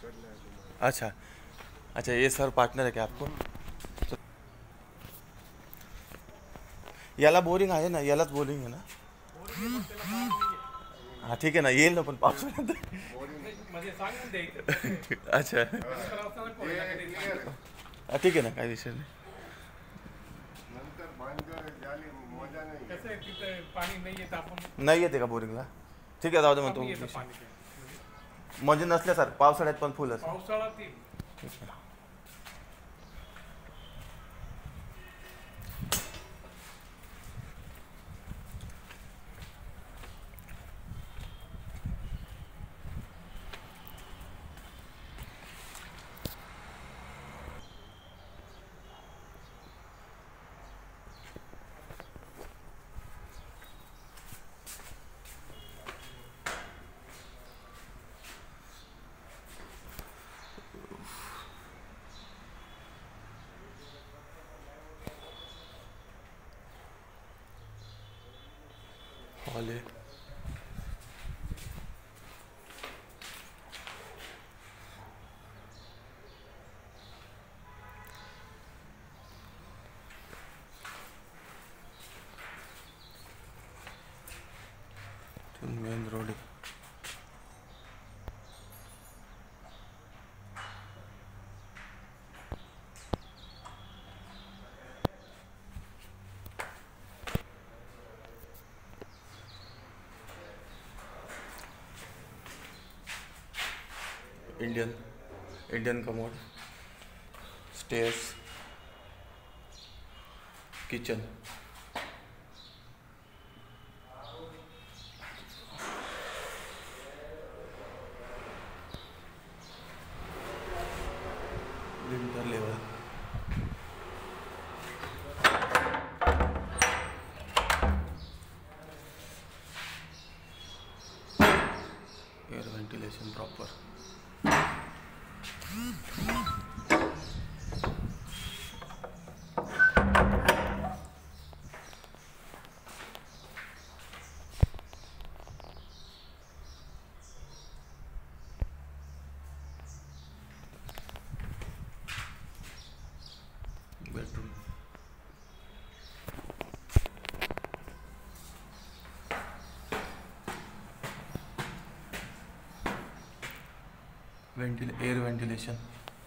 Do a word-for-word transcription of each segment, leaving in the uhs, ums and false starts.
अच्छा अच्छा, ये सर पार्टनर है क्या आपको? तो याला बोरिंग आहे ना, यालाच बोरिंग आहे ना. हाँ ठीक आहे ना, येईल ना पण पावसाळ्यात. अच्छा हा, ठीक आहे ना, काही विषय नाही. नाही येते का बोरिंगला? ठीक आहे, जाऊ दे म्हणतो. म्हणजे नसल्यासारखं पावसाळ्यात पण फुल असं. हॉल है. मेन रोड है. Indian Indian commode, stairs, kitchen. Winter level. Air ventilation proper. Bedroom. वेंटिल एयर वेंटिलेशन.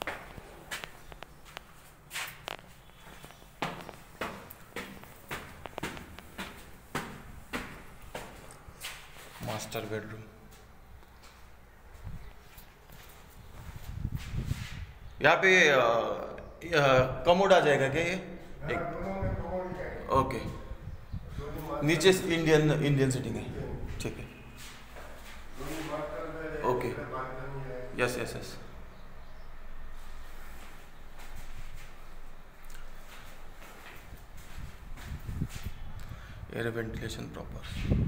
Master bedroom. यहाँ पे कमोड आ जाएगा क्या ये? एक ओके. नीचे इंडियन इंडियन सिटिंग है. ठीक है. Okay. Yes yes yes. Air ventilation proper.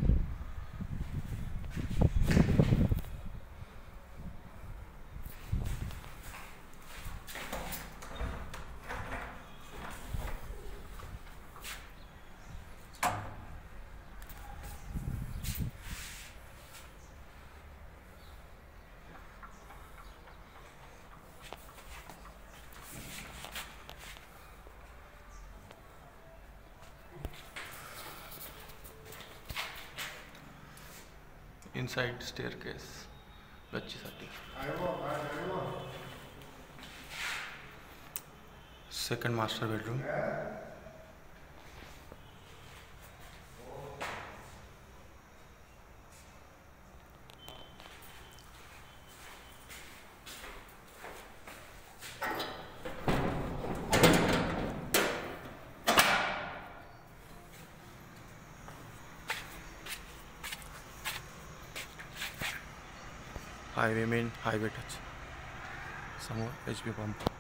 Inside staircase गच्चीसाठी. Second master bedroom. Highway main highway touch. समोर एच पी पंप.